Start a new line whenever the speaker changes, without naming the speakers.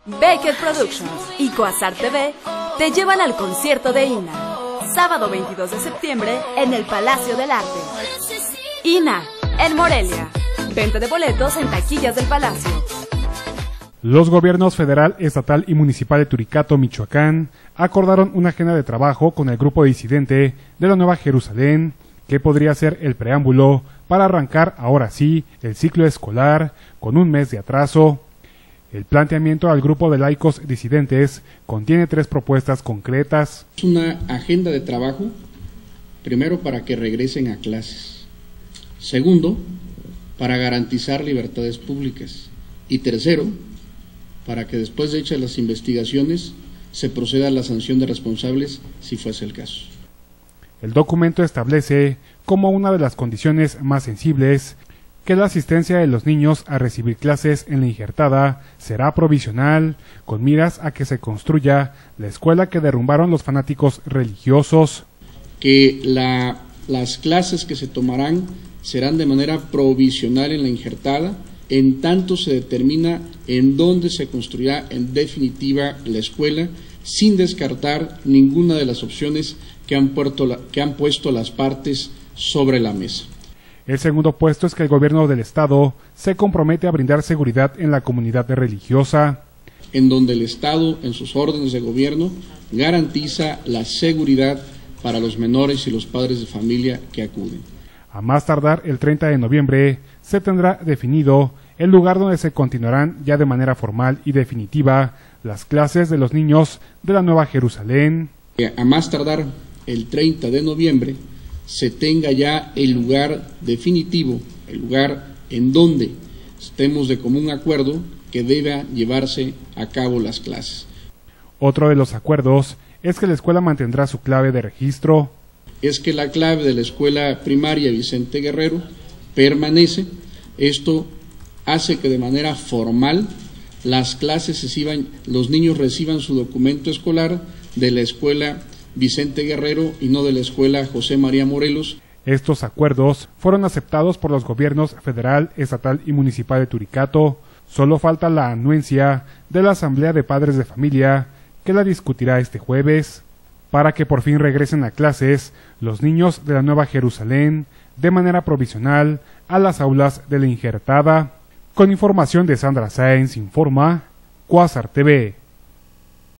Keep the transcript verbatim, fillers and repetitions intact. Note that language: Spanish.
Baker Productions y Quasar T V te llevan al concierto de I N A, sábado veintidós de septiembre en el Palacio del Arte. I N A, en Morelia. Venta de boletos en taquillas del Palacio.
Los gobiernos federal, estatal y municipal de Turicato, Michoacán, acordaron una agenda de trabajo con el grupo disidente de la Nueva Jerusalén, que podría ser el preámbulo para arrancar ahora sí el ciclo escolar con un mes de atraso. El planteamiento al grupo de laicos disidentes contiene tres propuestas concretas.
Es una agenda de trabajo, primero para que regresen a clases, segundo, para garantizar libertades públicas y tercero, para que después de hechas las investigaciones se proceda a la sanción de responsables si fuese el caso.
El documento establece como una de las condiciones más sensibles que la asistencia de los niños a recibir clases en la Injertada será provisional, con miras a que se construya la escuela que derrumbaron los fanáticos religiosos.
Que la, las clases que se tomarán serán de manera provisional en la Injertada, en tanto se determina en dónde se construirá en definitiva la escuela, sin descartar ninguna de las opciones que han, puesto, que han puesto las partes sobre la mesa.
El segundo puesto es que el gobierno del estado se compromete a brindar seguridad en la comunidad religiosa,
en donde el Estado, en sus órdenes de gobierno, garantiza la seguridad para los menores y los padres de familia que acuden.
A más tardar el treinta de noviembre se tendrá definido el lugar donde se continuarán ya de manera formal y definitiva las clases de los niños de la Nueva Jerusalén.
A más tardar el treinta de noviembre se tenga ya el lugar definitivo, el lugar en donde estemos de común acuerdo que deba llevarse a cabo las clases.
Otro de los acuerdos es que la escuela mantendrá su clave de registro.
Es que la clave de la escuela primaria Vicente Guerrero permanece. Esto hace que de manera formal las clases reciban, los niños reciban su documento escolar de la escuela Vicente Guerrero y no de la escuela José María Morelos.
Estos acuerdos fueron aceptados por los gobiernos federal, estatal y municipal de Turicato. Solo falta la anuencia de la Asamblea de Padres de Familia, que la discutirá este jueves, para que por fin regresen a clases los niños de la Nueva Jerusalén de manera provisional a las aulas de la Injertada. Con información de Sandra Sáenz, informa Quasar T V.